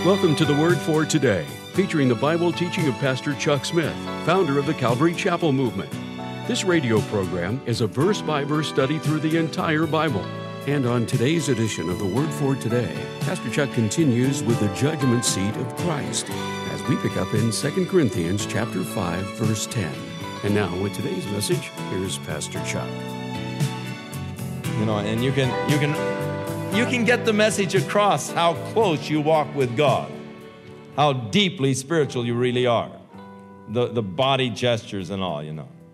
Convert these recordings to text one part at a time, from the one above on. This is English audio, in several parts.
Welcome to the Word for Today, featuring the Bible teaching of Pastor Chuck Smith, founder of the Calvary Chapel Movement. This radio program is a verse-by-verse study through the entire Bible. And on today's edition of the Word for Today, Pastor Chuck continues with the judgment seat of Christ as we pick up in 2 Corinthians chapter 5, verse 10. And now, with today's message, here's Pastor Chuck. And you can get the message across how close you walk with God, how deeply spiritual you really are, the body gestures and all,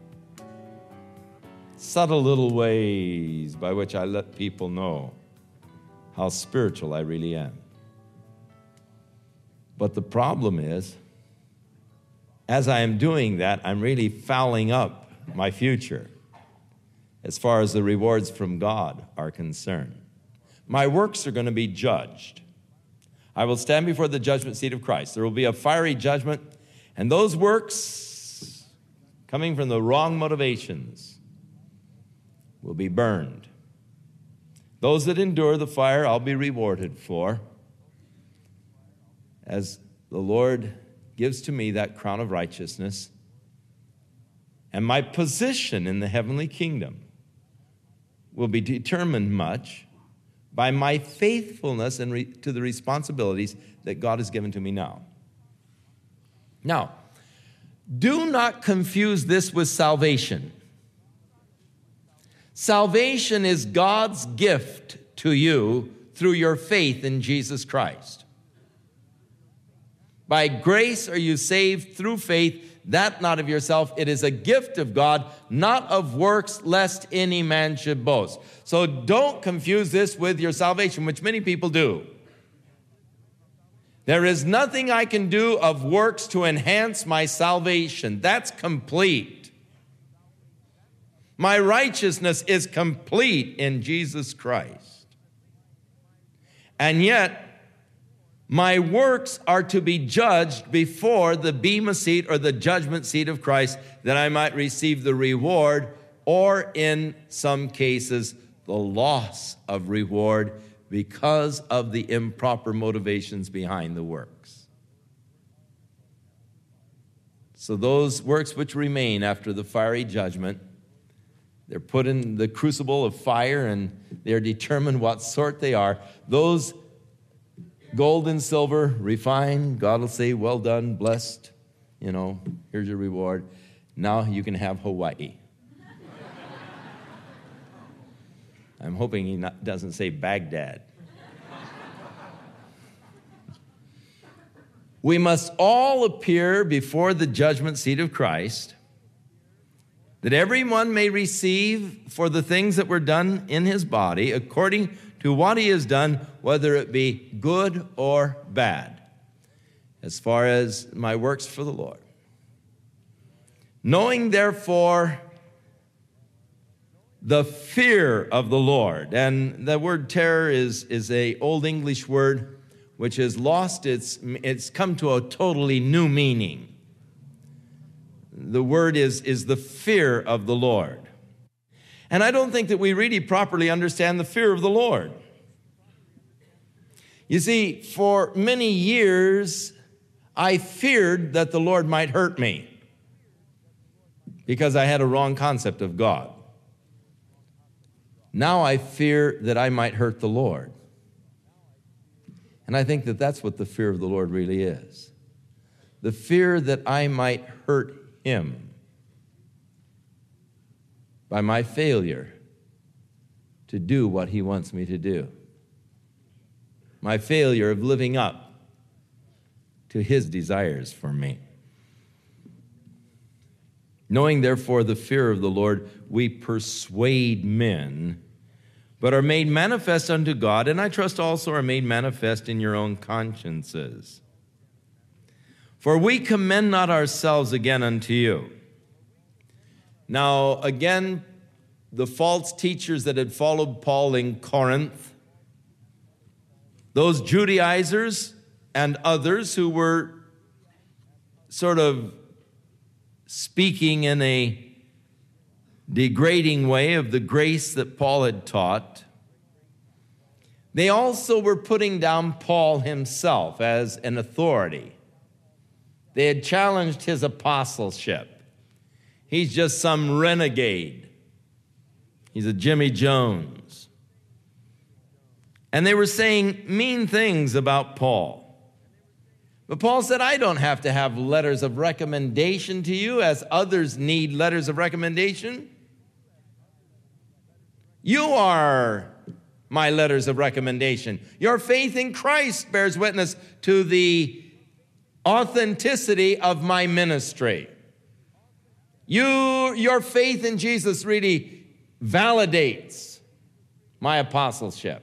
Subtle little ways by which I let people know how spiritual I really am. But the problem is, as I am doing that, I'm really fouling up my future as far as the rewards from God are concerned. My works are going to be judged. I will stand before the judgment seat of Christ. There will be a fiery judgment, and those works coming from the wrong motivations will be burned. Those that endure the fire, I'll be rewarded for, as the Lord gives to me that crown of righteousness and my position in the heavenly kingdom will be determined much by my faithfulness and to the responsibilities that God has given to me now. Now, do not confuse this with salvation. Salvation is God's gift to you through your faith in Jesus Christ. By grace are you saved through faith, that not of yourself. It is a gift of God, not of works, lest any man should boast. So don't confuse this with your salvation, which many people do. There is nothing I can do of works to enhance my salvation. That's complete. My righteousness is complete in Jesus Christ. And yet, my works are to be judged before the bema seat or the judgment seat of Christ, that I might receive the reward, or in some cases, the loss of reward because of the improper motivations behind the works. So those works which remain after the fiery judgment, they're put in the crucible of fire and they're determined what sort they are. Those gold and silver, refined, God will say, well done, blessed, here's your reward. Now you can have Hawaii. I'm hoping he doesn't say Baghdad. We must all appear before the judgment seat of Christ, that everyone may receive for the things that were done in his body, according to what he has done, whether it be good or bad, as far as my works for the Lord. Knowing, therefore, the fear of the Lord. And the word terror is a Old English word which has lost it's come to a totally new meaning. The word is the fear of the Lord. And I don't think that we really properly understand the fear of the Lord. You see, for many years, I feared that the Lord might hurt me because I had a wrong concept of God. Now I fear that I might hurt the Lord. And I think that that's what the fear of the Lord really is. The fear that I might hurt Him by my failure to do what He wants me to do. My failure of living up to His desires for me. Knowing, therefore, the fear of the Lord, we persuade men, but are made manifest unto God, and I trust also are made manifest in your own consciences. For we commend not ourselves again unto you. Now, again, the false teachers that had followed Paul in Corinth, those Judaizers and others who were sort of speaking in a degrading way of the grace that Paul had taught, They also were putting down Paul himself as an authority. They had challenged his apostleship. He's just some renegade. He's a Jimmy Jones. And they were saying mean things about Paul. But Paul said, I don't have to have letters of recommendation to you as others need letters of recommendation. You are my letters of recommendation. Your faith in Christ bears witness to the authenticity of my ministry. Your faith in Jesus really validates my apostleship.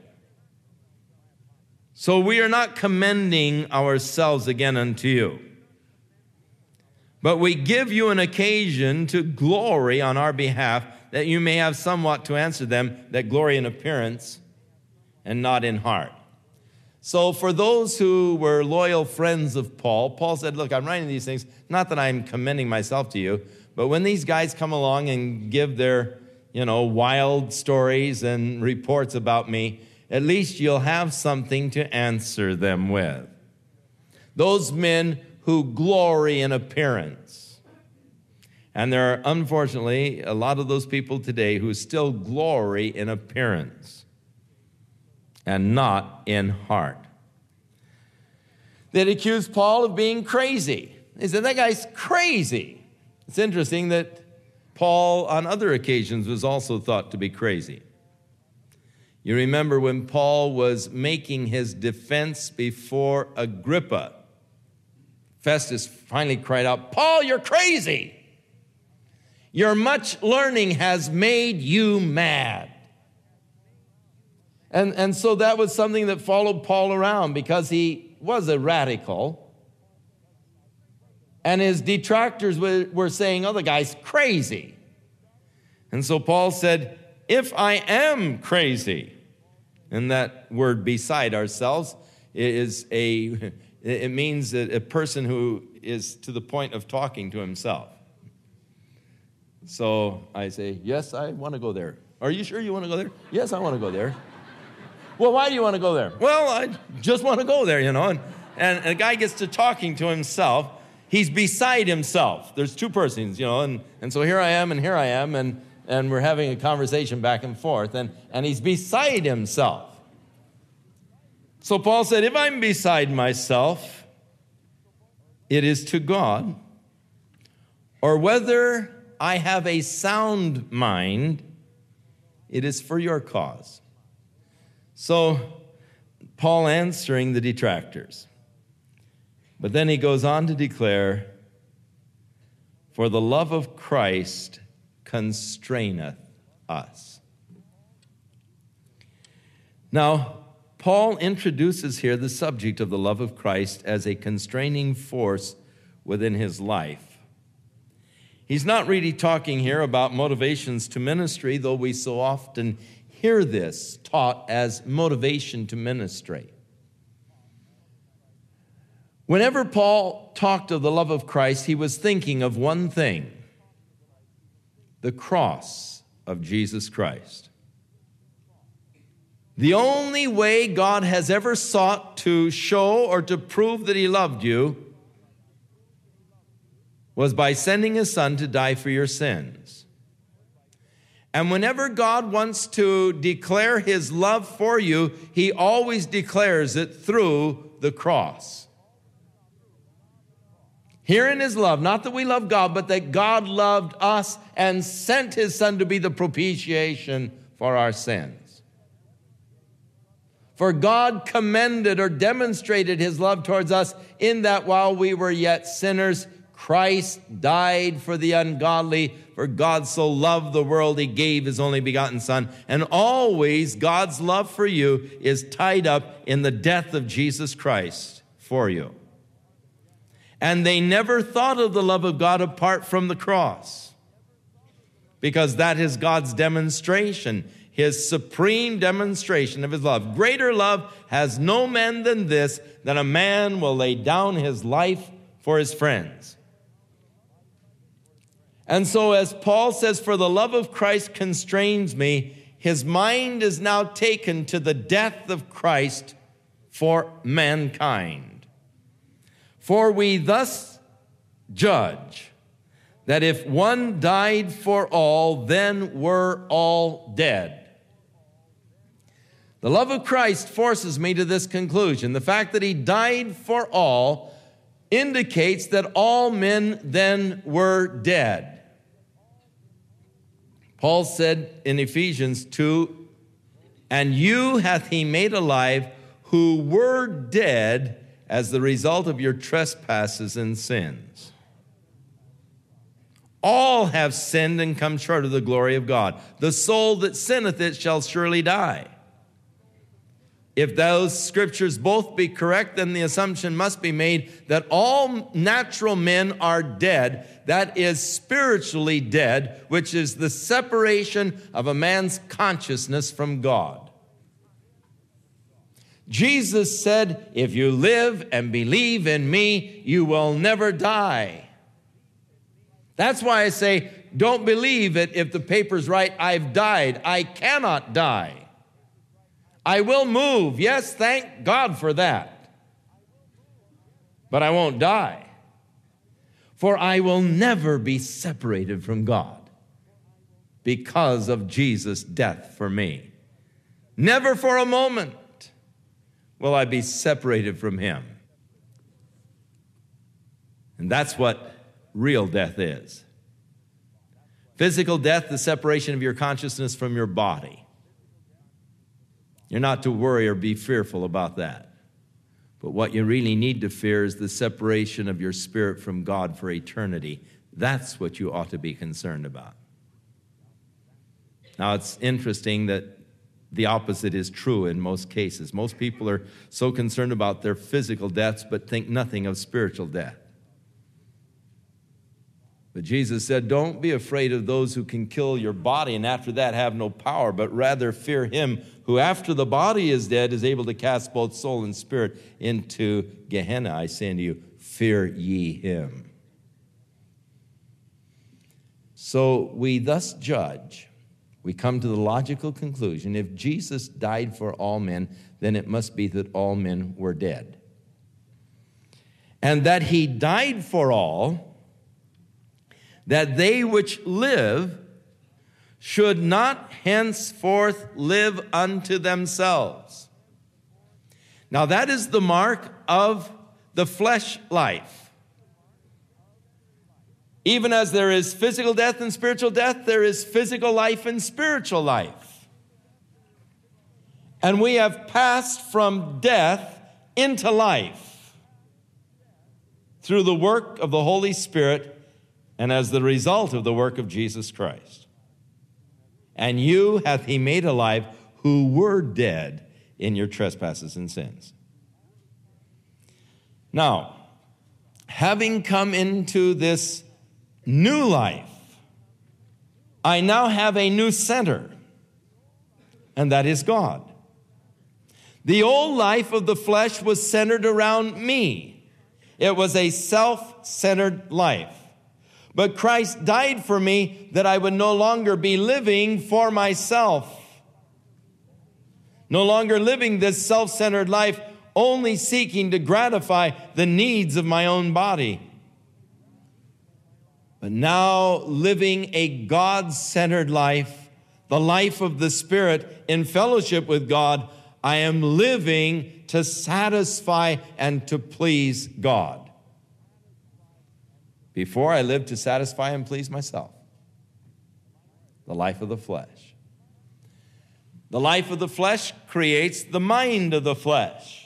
So we are not commending ourselves again unto you, but we give you an occasion to glory on our behalf, that you may have somewhat to answer them that glory in appearance and not in heart. So for those who were loyal friends of Paul, Paul said, look, I'm writing these things, not that I'm commending myself to you, but when these guys come along and give their, wild stories and reports about me, at least you'll have something to answer them with. Those men who glory in appearance. And there are, unfortunately, a lot of those people today who still glory in appearance and not in heart. They'd accuse Paul of being crazy. They said, that guy's crazy. It's interesting that Paul, on other occasions, was also thought to be crazy. You remember when Paul was making his defense before Agrippa, Festus finally cried out, Paul, you're crazy. Your much learning has made you mad. And so that was something that followed Paul around because he was a radical. And his detractors were saying, oh, the guy's crazy. And so Paul said, if I am crazy, and that word beside ourselves it means a person who is to the point of talking to himself. So I say, yes, I want to go there. Are you sure you want to go there? Yes, I want to go there. Well, why do you want to go there? Well, I just want to go there, And a guy gets to talking to himself. He's beside himself. There's two persons, and so here I am and here I am, and we're having a conversation back and forth, and he's beside himself. So Paul said, if I'm beside myself, it is to God, or whether I have a sound mind, it is for your cause. So Paul answering the detractors. But then he goes on to declare, for the love of Christ constraineth us. Now, Paul introduces here the subject of the love of Christ as a constraining force within his life. He's not really talking here about motivations to ministry, though we so often hear this taught as motivation to ministry. Whenever Paul talked of the love of Christ, he was thinking of one thing: the cross of Jesus Christ. The only way God has ever sought to show or to prove that he loved you was by sending his son to die for your sins. And whenever God wants to declare his love for you, he always declares it through the cross. Herein is love, not that we love God, but that God loved us and sent his son to be the propitiation for our sins. For God commended or demonstrated his love towards us in that while we were yet sinners, Christ died for the ungodly. For God so loved the world, he gave his only begotten Son. And always God's love for you is tied up in the death of Jesus Christ for you. And they never thought of the love of God apart from the cross, because that is God's demonstration, his supreme demonstration of his love. Greater love has no man than this, that a man will lay down his life for his friends. And so as Paul says, for the love of Christ constrains me, his mind is now taken to the death of Christ for mankind. For we thus judge that if one died for all, then were all dead. The love of Christ forces me to this conclusion. The fact that he died for all indicates that all men then were dead. Paul said in Ephesians 2, "And you hath he made alive who were dead as the result of your trespasses and sins." All have sinned and come short of the glory of God. The soul that sinneth, it shall surely die. If those scriptures both be correct, then the assumption must be made that all natural men are dead. That is spiritually dead, which is the separation of a man's consciousness from God. Jesus said, "If you live and believe in me, you will never die." That's why I say, don't believe it if the paper's right, I've died. I cannot die. I will move. Yes, thank God for that. But I won't die. For I will never be separated from God because of Jesus' death for me. Never for a moment will I be separated from him. And that's what real death is. Physical death, the separation of your consciousness from your body. You're not to worry or be fearful about that. But what you really need to fear is the separation of your spirit from God for eternity. That's what you ought to be concerned about. Now, it's interesting that the opposite is true in most cases. Most people are so concerned about their physical deaths, but think nothing of spiritual death. But Jesus said, don't be afraid of those who can kill your body and after that have no power, but rather fear him who after the body is dead is able to cast both soul and spirit into Gehenna. I say unto you, fear ye him. So we thus judge. We come to the logical conclusion, if Jesus died for all men, then it must be that all men were dead. And that he died for all, that they which live should not henceforth live unto themselves. Now that is the mark of the flesh life. Even as there is physical death and spiritual death, there is physical life and spiritual life. And we have passed from death into life through the work of the Holy Spirit and as the result of the work of Jesus Christ. And you hath he made alive who were dead in your trespasses and sins. Now, having come into this new life, I now have a new center, and that is God. The old life of the flesh was centered around me. It was a self-centered life. But Christ died for me that I would no longer be living for myself. No longer living this self-centered life, only seeking to gratify the needs of my own body. But now living a God-centered life, the life of the Spirit in fellowship with God, I am living to satisfy and to please God. Before I lived to satisfy and please myself. The life of the flesh. The life of the flesh creates the mind of the flesh.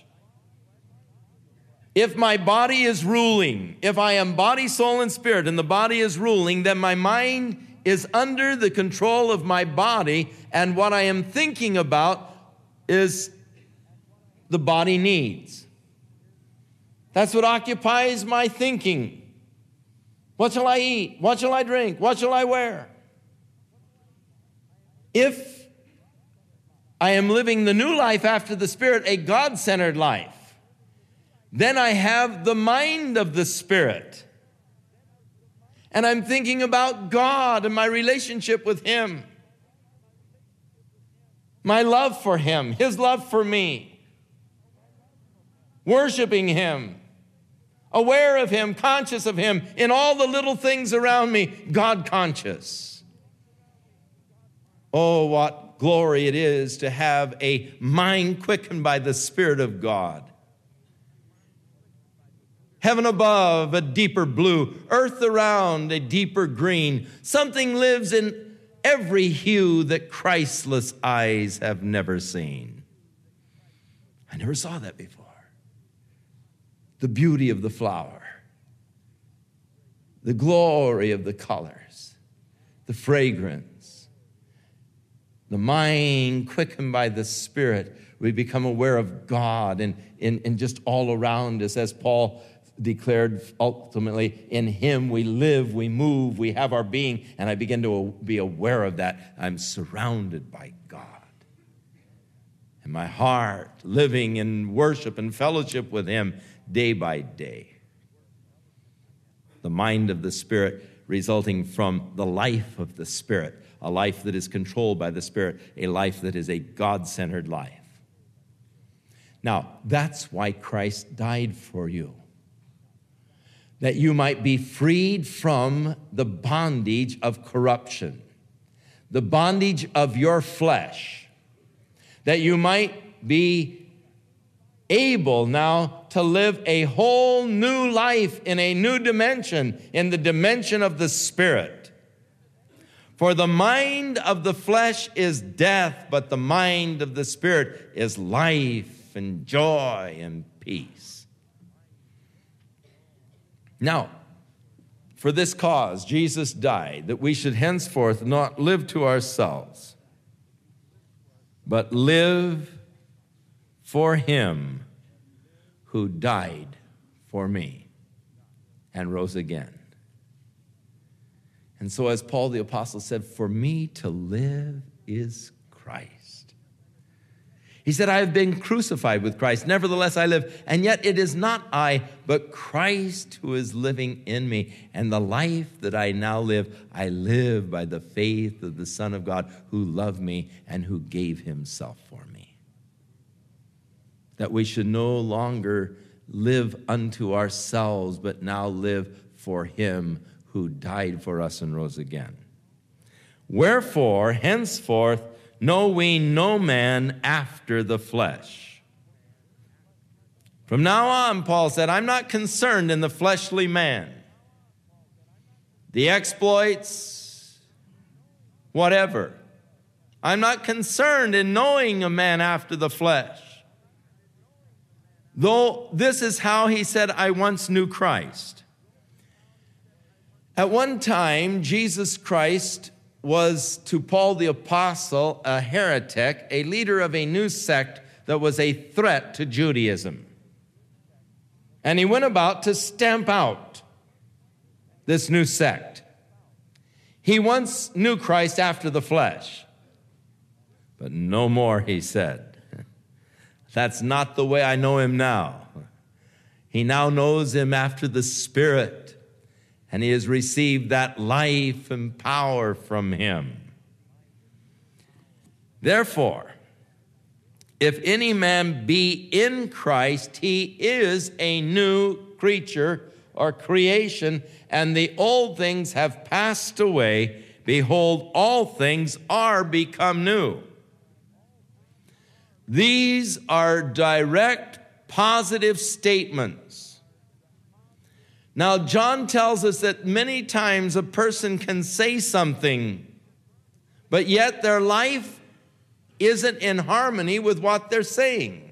If my body is ruling, if I am body, soul, and spirit, and the body is ruling, then my mind is under the control of my body, and what I am thinking about is the body needs. That's what occupies my thinking. What shall I eat? What shall I drink? What shall I wear? If I am living the new life after the Spirit, a God-centered life, then I have the mind of the Spirit. And I'm thinking about God and my relationship with him. my love for him, his love for me, worshiping him, aware of him, conscious of him in all the little things around me, God conscious. Oh, what glory it is to have a mind quickened by the Spirit of God. Heaven above, a deeper blue. Earth around, a deeper green. Something lives in every hue that Christless eyes have never seen. I never saw that before. The beauty of the flower, the glory of the colors, the fragrance, the mind quickened by the Spirit. We become aware of God and just all around us, as Paul declared ultimately, in him we live, we move, we have our being, and I begin to be aware of that. I'm surrounded by God. And my heart living in worship and fellowship with him day by day. The mind of the Spirit resulting from the life of the Spirit, a life that is controlled by the Spirit, a life that is a God-centered life. Now, that's why Christ died for you, that you might be freed from the bondage of corruption, the bondage of your flesh, that you might be able now to live a whole new life in a new dimension, in the dimension of the Spirit. For the mind of the flesh is death, but the mind of the Spirit is life and joy and peace. Now, for this cause, Jesus died, that we should henceforth not live to ourselves, but live for him who died for me and rose again. And so as Paul the Apostle said, for me to live is Christ. He said, I have been crucified with Christ. Nevertheless, I live. And yet it is not I, but Christ who is living in me. And the life that I now live, I live by the faith of the Son of God who loved me and who gave himself for me. That we should no longer live unto ourselves, but now live for him who died for us and rose again. Wherefore, henceforth, know we no man after the flesh. From now on, Paul said, I'm not concerned in the fleshly man. The exploits, whatever. I'm not concerned in knowing a man after the flesh. Though this is how he said, I once knew Christ. At one time, Jesus Christ was to Paul the Apostle a heretic, a leader of a new sect that was a threat to Judaism. And he went about to stamp out this new sect. He once knew Christ after the flesh, but no more, he said. That's not the way I know him now. He now knows him after the Spirit. And he has received that life and power from him. Therefore, if any man be in Christ, he is a new creature or creation, and the old things have passed away. Behold, all things are become new. These are direct, positive statements. Now, John tells us that many times a person can say something, but yet their life isn't in harmony with what they're saying.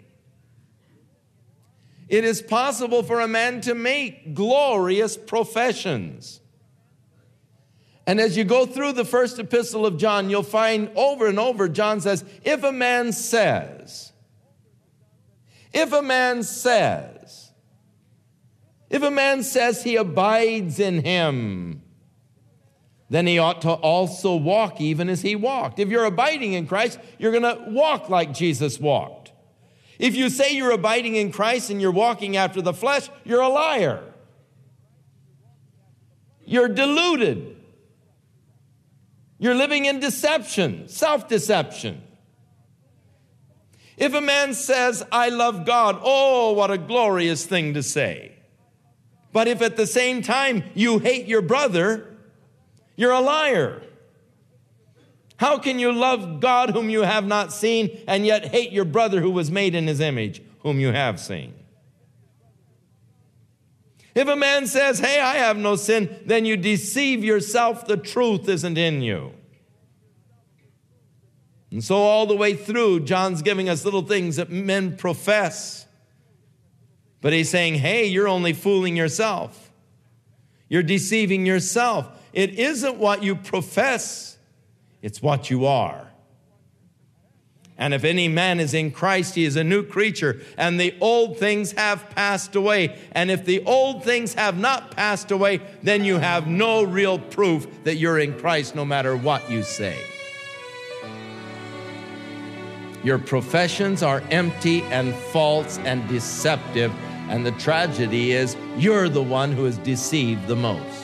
It is possible for a man to make glorious professions. And as you go through the first epistle of John, you'll find over and over, John says, if a man says, if a man says he abides in him, then he ought to also walk even as he walked. If you're abiding in Christ, you're going to walk like Jesus walked. If you say you're abiding in Christ and you're walking after the flesh, you're a liar. You're deluded. You're living in deception, self-deception. If a man says, I love God, oh, what a glorious thing to say. But if at the same time you hate your brother, you're a liar. How can you love God whom you have not seen and yet hate your brother who was made in his image, whom you have seen? If a man says, hey, I have no sin, then you deceive yourself. The truth isn't in you. And so all the way through, John's giving us little things that men profess. But he's saying, hey, you're only fooling yourself. You're deceiving yourself. It isn't what you profess, it's what you are. And if any man is in Christ, he is a new creature, and the old things have passed away. And if the old things have not passed away, then you have no real proof that you're in Christ, no matter what you say. Your professions are empty and false and deceptive, and the tragedy is you're the one who is deceived the most.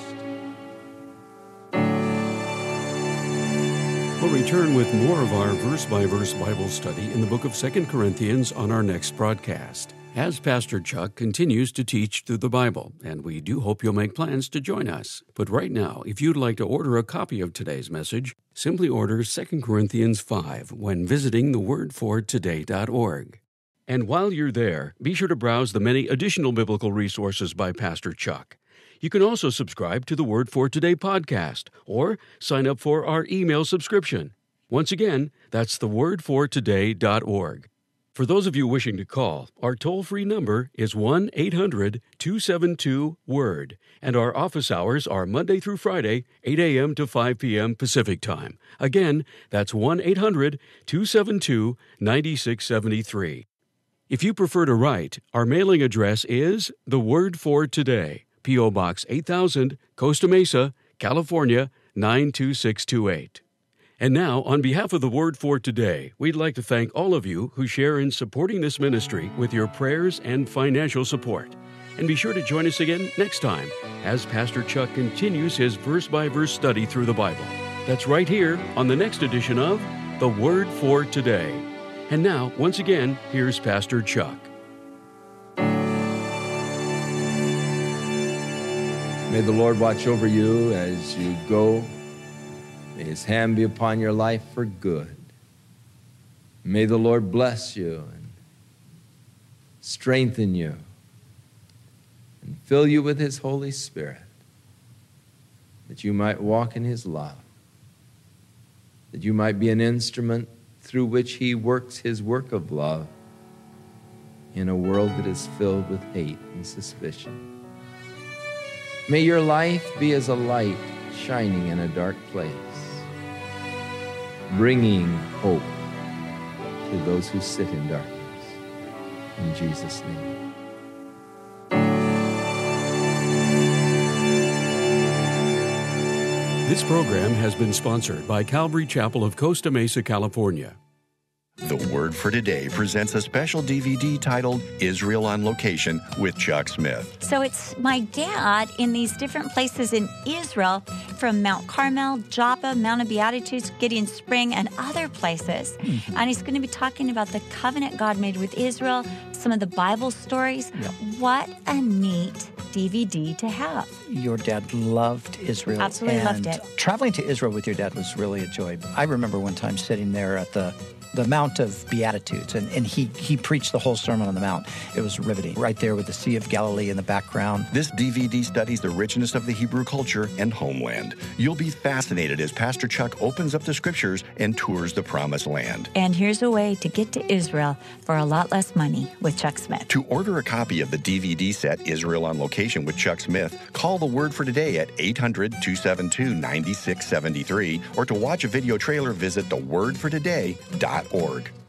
We'll return with more of our verse-by-verse Bible study in the book of 2 Corinthians on our next broadcast, as Pastor Chuck continues to teach through the Bible, and we do hope you'll make plans to join us. But right now, if you'd like to order a copy of today's message, simply order 2 Corinthians 5 when visiting thewordfortoday.org. And while you're there, be sure to browse the many additional biblical resources by Pastor Chuck. You can also subscribe to the Word for Today podcast or sign up for our email subscription. Once again, that's thewordfortoday.org. For those of you wishing to call, our toll-free number is 1-800-272-WORD, and our office hours are Monday through Friday, 8 a.m. to 5 p.m. Pacific Time. Again, that's 1-800-272-9673. If you prefer to write, our mailing address is The Word for Today, P.O. Box 8000, Costa Mesa, California, 92628. And now, on behalf of the Word for Today, we'd like to thank all of you who share in supporting this ministry with your prayers and financial support. And be sure to join us again next time as Pastor Chuck continues his verse-by-verse study through the Bible. That's right here on the next edition of The Word for Today. And now, once again, here's Pastor Chuck. May the Lord watch over you as you go. May His hand be upon your life for good. May the Lord bless you and strengthen you and fill you with His Holy Spirit, that you might walk in His love, that you might be an instrument through which He works His work of love in a world that is filled with hate and suspicion. May your life be as a light shining in a dark place, bringing hope to those who sit in darkness. In Jesus' name. This program has been sponsored by Calvary Chapel of Costa Mesa, California. The Word for Today presents a special DVD titled Israel on Location with Chuck Smith. So it's my dad in these different places in Israel, from Mount Carmel, Joppa, Mount of Beatitudes, Gideon Spring, and other places. Mm-hmm. And he's going to be talking about the covenant God made with Israel, some of the Bible stories. Yep. What a neat DVD to have. Your dad loved Israel. Absolutely loved it. Traveling to Israel with your dad was really a joy. I remember one time sitting there at the Mount of Beatitudes, and he preached the whole Sermon on the Mount. It was riveting. Right there with the Sea of Galilee in the background. This DVD studies the richness of the Hebrew culture and homeland. You'll be fascinated as Pastor Chuck opens up the Scriptures and tours the Promised Land. And here's a way to get to Israel for a lot less money with Chuck Smith. To order a copy of the DVD set Israel on Location with Chuck Smith, call The Word for Today at 800-272-9673, or to watch a video trailer, visit thewordfortoday.org.